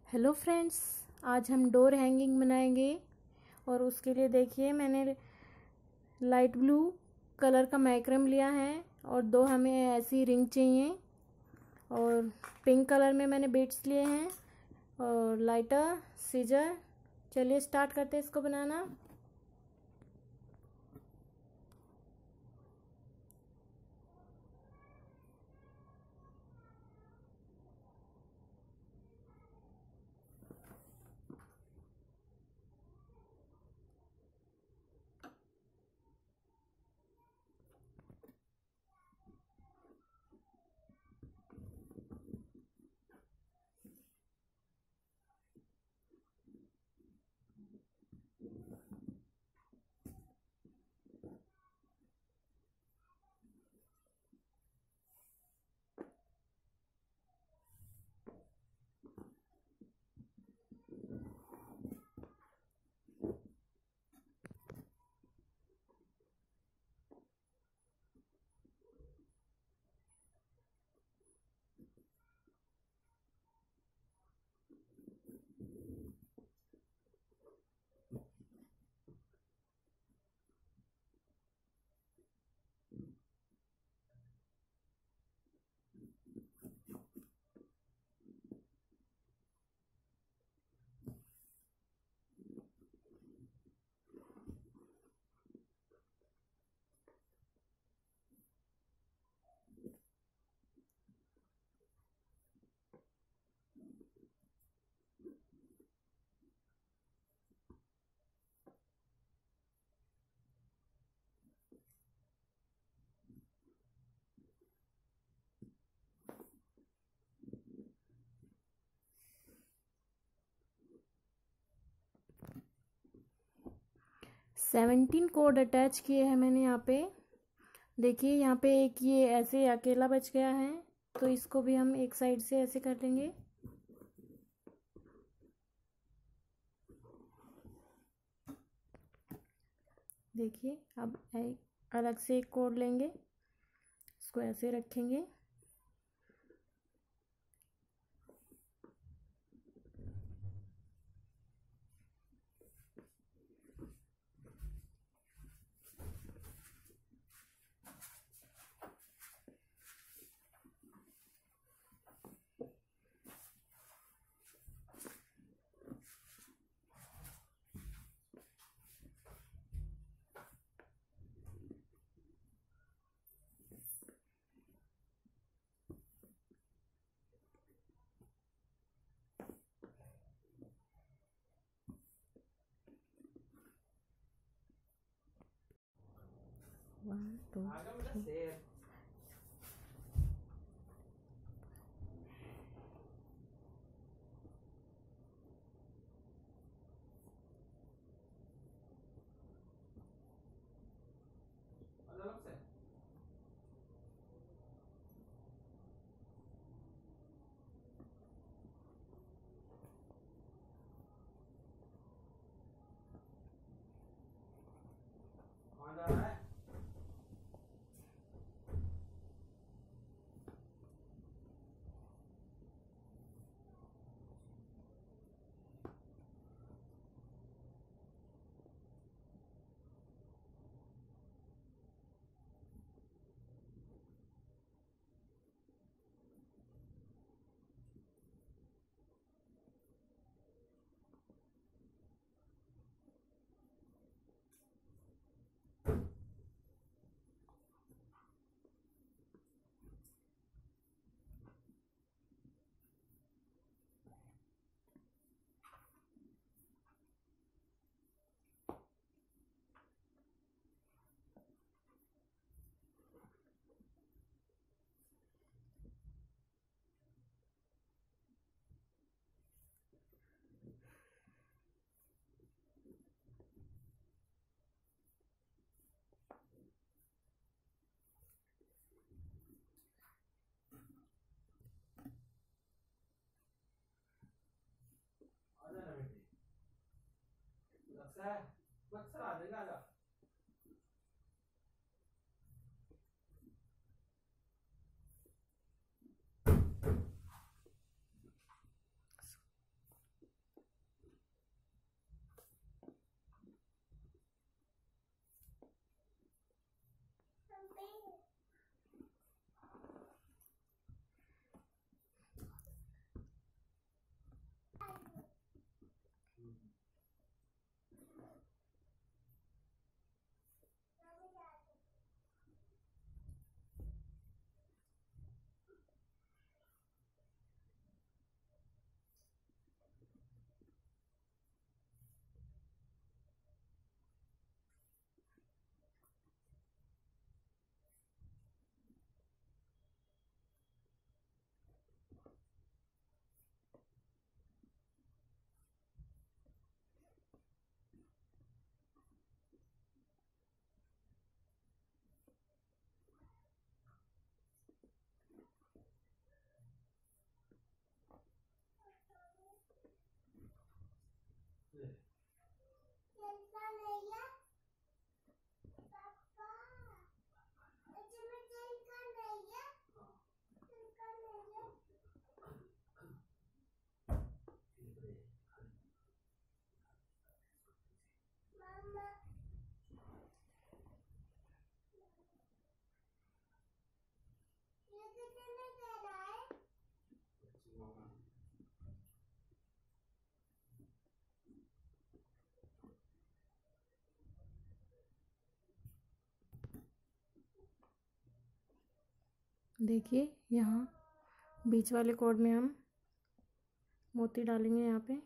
Hello friends, आज हम door hanging बनाएंगे। और उसके लिए देखिए मैंने लाइट ब्लू कलर का मैक्रम लिया है और दो हमें ऐसी रिंग चाहिए। और पिंक कलर में मैंने बीड्स लिए हैं और लाइटर सीजर। चलिए स्टार्ट करते हैं इसको बनाना। सेवनटीन कोड अटैच किए हैं मैंने यहाँ पे। देखिए यहाँ पे एक ये ऐसे अकेला बच गया है, तो इसको भी हम एक साइड से ऐसे कर लेंगे। देखिए अब एक अलग से एक कोड लेंगे, इसको ऐसे रखेंगे। One two three. देखिए यहाँ बीच वाले कॉर्ड में हम मोती डालेंगे यहाँ पे।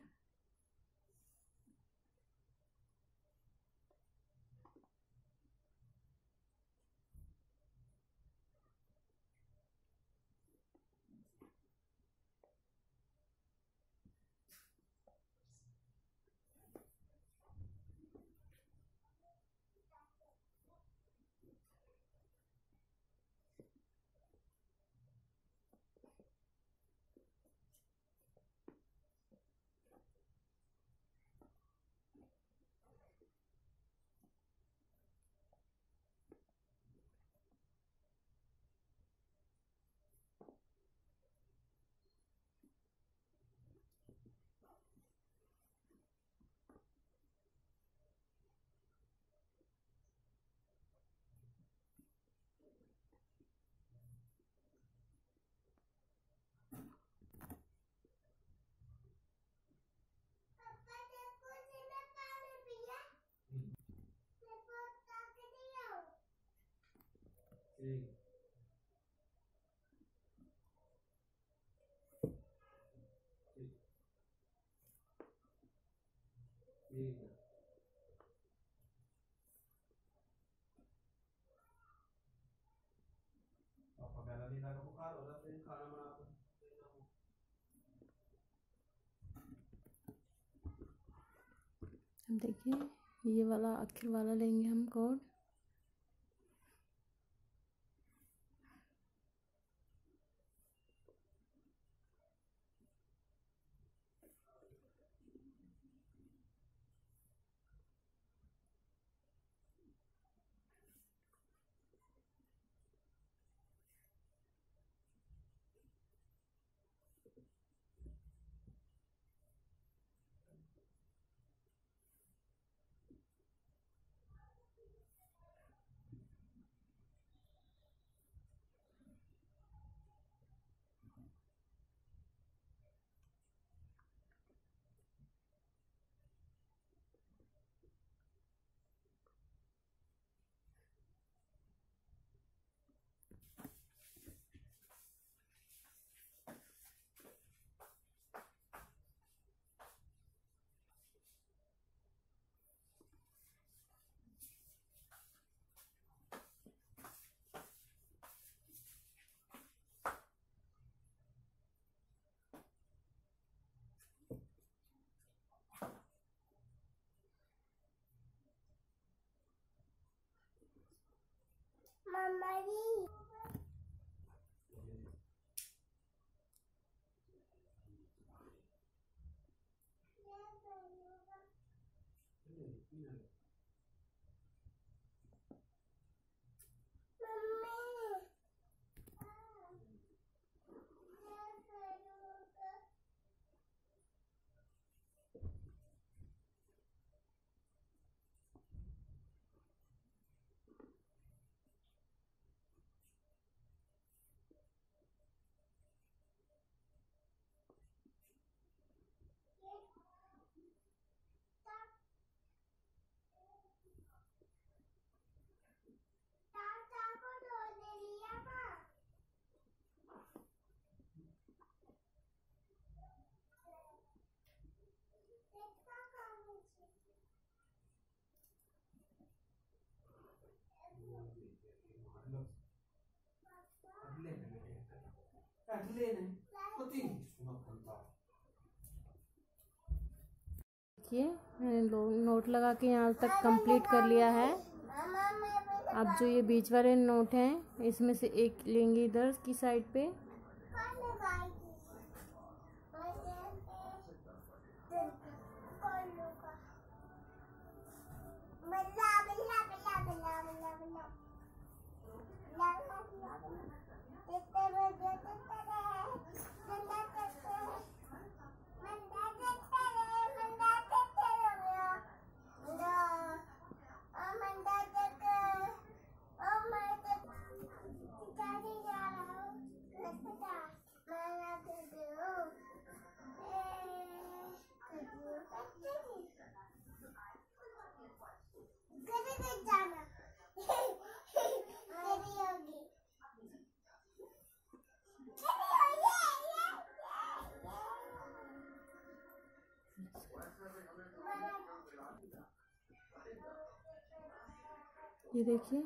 अब देखिए ये वाला आखिर वाला लेंगे हम कॉर्ड। देखिए मैंने नोट लगा के यहाँ तक कंप्लीट कर लिया है। अब जो ये बीच वाले नोट हैं इसमें से एक लेंगे इधर की साइड पे, ये देखिए,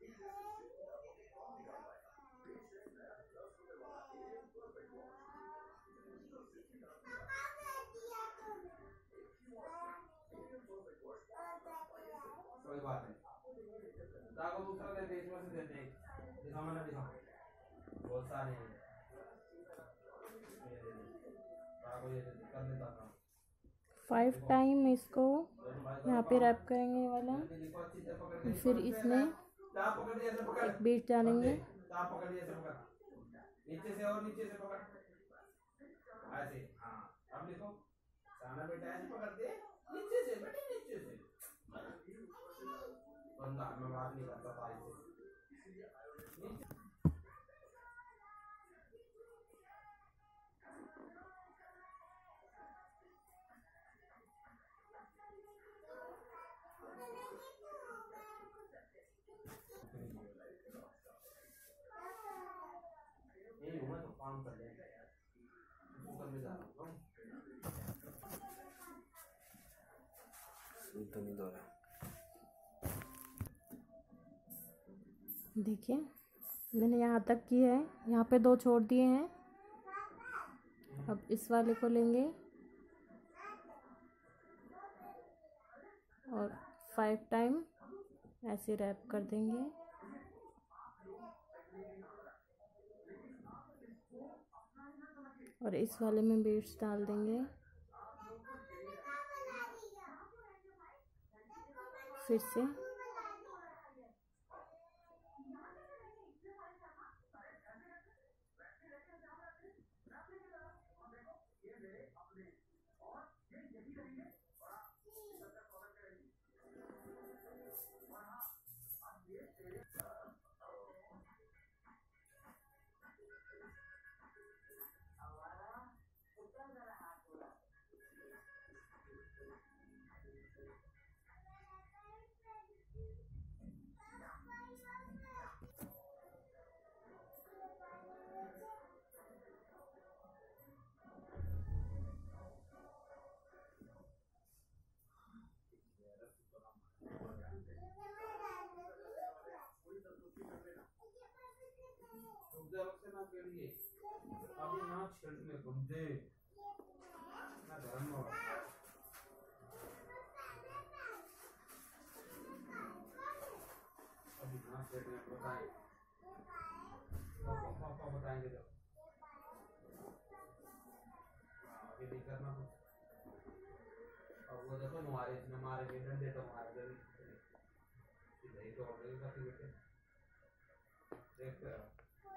कोई बात नहीं। ताको दूसरा दे दे, इसमें से दे दे, दिखा मैंने दिखा, बहुत सारे हैं, ताको ये दे कर देता था। 5 टाइम इसको यहाँ पे रैप करेंगे ये वाला, फिर इसमें एक बीट डालेंगे। नीचे से और नीचे से पकड़, ऐसे। हाँ, अब लिखो, साना बेटा ऐसे पकड़ दे, नीचे से बेटे, नीचे से। बंदा मैं बात नहीं करता था ऐसे। यही हूँ मैं, तो काम कर ले, करने जा रहा हूँ। तो नहीं दो रहा। देखिए, मैंने यहाँ तक की है, यहाँ पे 2 छोड़ दिए हैं। अब इस वाले को लेंगे और 5 टाइम ऐसे रैप कर देंगे। और इस वाले में बीट्स डाल देंगे। फिर से अभी ना छिड़कने को दे ना धर्म अभी ना छिड़कने को बताएं, पापा बताएंगे जब। अभी नहीं करना कुछ। अब वो देखो तुम्हारे इसमें मारेंगे डंडे, तो मारेंगे नहीं तो और नहीं करते बेटे, देखते रहो।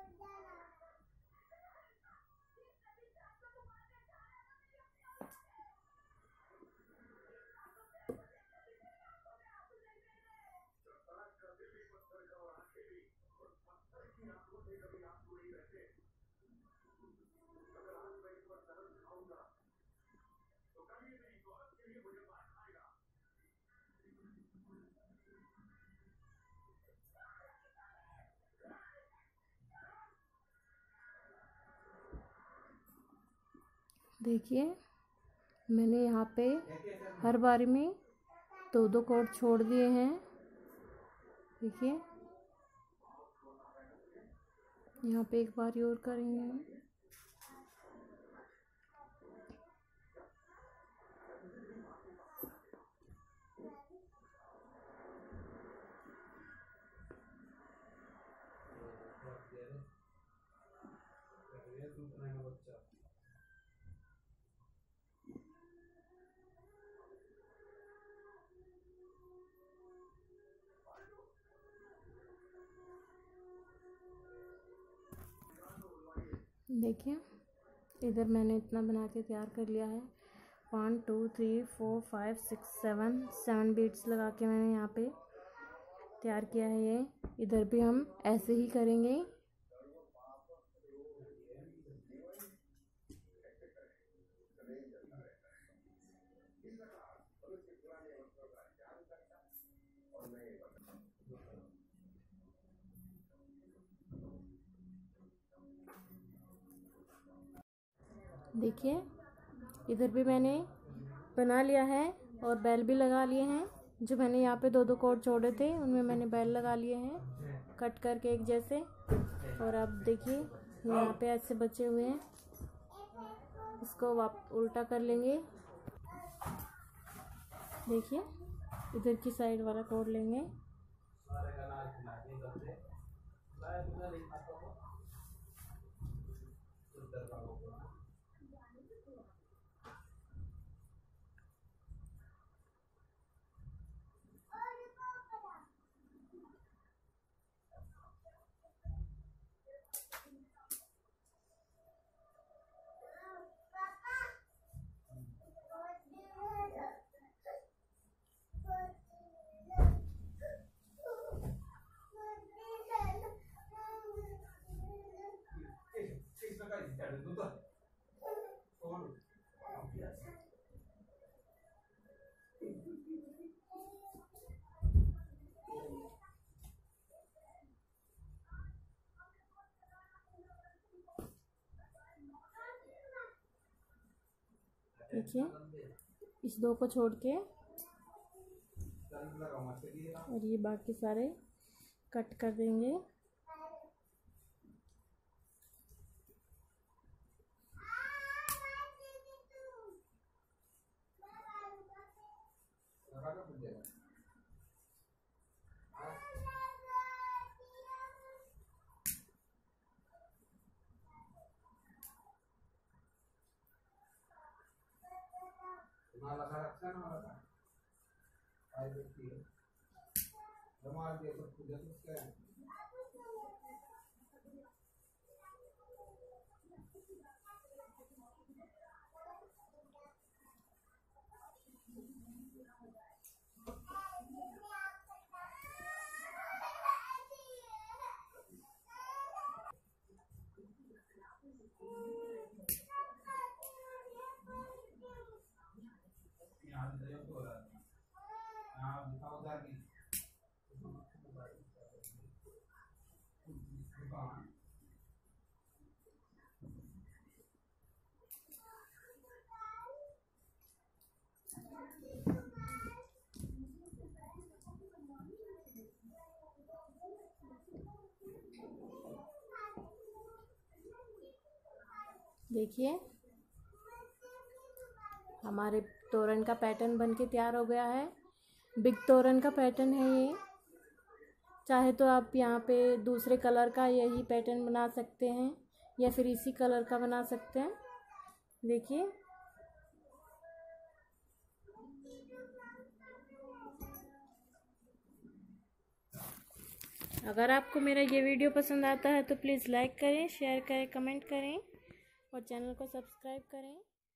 देखिए, मैंने यहाँ पे हर बारी में 2-2 कॉर्ड छोड़ दिए हैं। देखिए, यहाँ पे एक बारी और करेंगे हम। देखिए, इधर मैंने इतना बना के तैयार कर लिया है। 1 2 3 4 5 6 7 बीट्स लगा के मैंने यहाँ पे तैयार किया है ये। इधर भी हम ऐसे ही करेंगे। देखिए, इधर भी मैंने बना लिया है और बेल भी लगा लिए हैं। जो मैंने यहाँ पे 2-2 कोड छोड़े थे उनमें मैंने बेल लगा लिए हैं कट करके एक जैसे। और अब देखिए यहाँ पे ऐसे बचे हुए हैं, इसको उल्टा कर लेंगे। देखिए इधर की साइड वाला कोड लेंगे। देखिए इस 2 को छोड़ के और ये बाकी सारे कट कर देंगे। देखिए हमारे तोरण का पैटर्न बनके तैयार हो गया है। बिग तोरण का पैटर्न है ये। चाहे तो आप यहाँ पे दूसरे कलर का यही पैटर्न बना सकते हैं या फिर इसी कलर का बना सकते हैं। देखिए अगर आपको मेरा ये वीडियो पसंद आता है तो प्लीज़ लाइक करें, शेयर करें, कमेंट करें और चैनल को सब्सक्राइब करें।